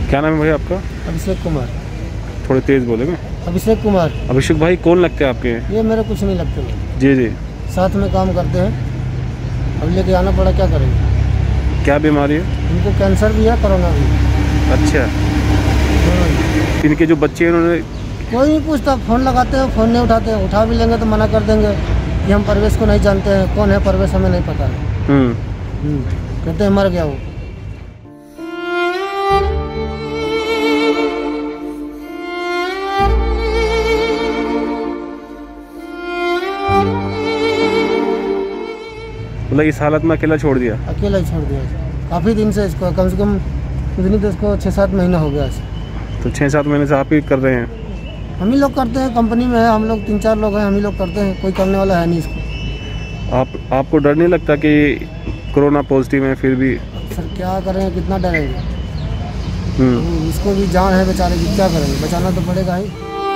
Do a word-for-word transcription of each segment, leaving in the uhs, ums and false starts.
क्या नाम है भाई आपका? अभिषेक कुमार। थोड़े तेज बोलेगा। अभिषेक कुमार। अभिषेक भाई कौन लगते हैं आपके? ये मेरे कुछ नहीं लगते। जी जी। साथ में काम करते हैं, अब लेके आना पड़ा, क्या करेंगे। क्या बीमारी है? इनको कैंसर भी है, कोरोना भी। अच्छा। इनके जो बच्चे हैं उन्होंने कोई नहीं पूछता, फ़ोन लगाते हैं, फ़ोन नहीं उठाते हैं, उठा भी लेंगे तो मना कर देंगे कि हम परवेश को नहीं जानते हैं, कौन है परवेश हमें नहीं पता है। हम्म कहते हैं मर गया वो। मतलब इस हालत में अकेला छोड़ दिया? अकेला ही छोड़ दिया काफ़ी दिन से इसको, कम से कम कुछ नहीं तो इसको छः सात महीना हो गया इसे। तो छः सात महीने से आप ही कर रहे हैं? हम ही लोग करते हैं, कंपनी में है हम लोग, तीन चार लोग हैं, हम ही लोग करते हैं, कोई करने वाला है नहीं इसको। आप आपको डर नहीं लगता कि कोरोना पॉजिटिव है फिर भी? सर क्या करेंगे, कितना डरेंगे। हम्म इसको भी जान है बेचारे की, क्या करेंगे, बचाना तो पड़ेगा ही।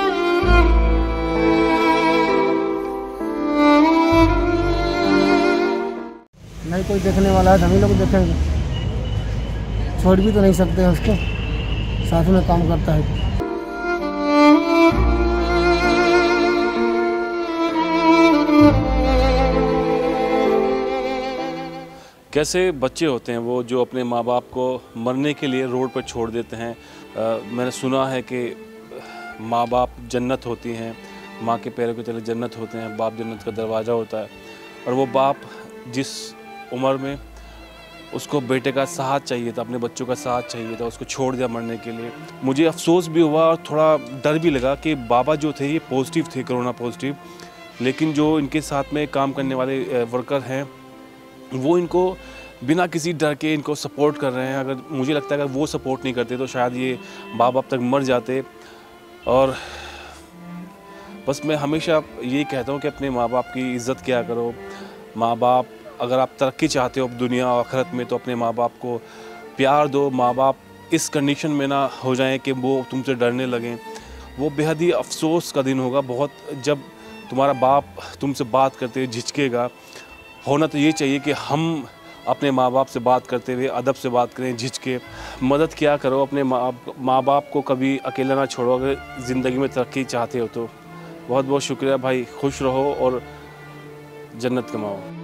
नहीं कोई देखने वाला है तो हम ही लोग देखेंगे, छोड़ भी तो नहीं सकते हैं उसको, साथ में काम करता है। कैसे बच्चे होते हैं वो जो अपने माँ बाप को मरने के लिए रोड पर छोड़ देते हैं। आ, मैंने सुना है कि माँ बाप जन्नत होती हैं, माँ के पैरों के तले जन्नत होते हैं, बाप जन्नत का दरवाज़ा होता है। और वो बाप जिस उम्र में उसको बेटे का साथ चाहिए था, अपने बच्चों का साथ चाहिए था, उसको छोड़ दिया मरने के लिए। मुझे अफसोस भी हुआ और थोड़ा डर भी लगा कि बाबा जो थे ये पॉजिटिव थे, कोरोना पॉजिटिव, लेकिन जो इनके साथ में काम करने वाले वर्कर हैं वो इनको बिना किसी डर के इनको सपोर्ट कर रहे हैं। अगर मुझे लगता है अगर वो सपोर्ट नहीं करते तो शायद ये माँ बाप तक मर जाते। और बस मैं हमेशा यही कहता हूँ कि अपने माँ बाप की इज़्ज़त किया करो। माँ बाप, अगर आप तरक्की चाहते हो दुनिया और आखिरत में तो अपने माँ बाप को प्यार दो। माँ बाप इस कंडीशन में ना हो जाएं कि वो तुमसे डरने लगें। वो बेहद ही अफसोस का दिन होगा बहुत, जब तुम्हारा बाप तुमसे बात करते हुए झिझकेगा। होना तो ये चाहिए कि हम अपने माँ बाप से बात करते हुए अदब से बात करें, झिझके। मदद किया करो, अपने माँ माँ बाप को कभी अकेला ना छोड़ो अगर ज़िंदगी में तरक्की चाहते हो तो। बहुत बहुत शुक्रिया भाई, खुश रहो और जन्नत कमाओ।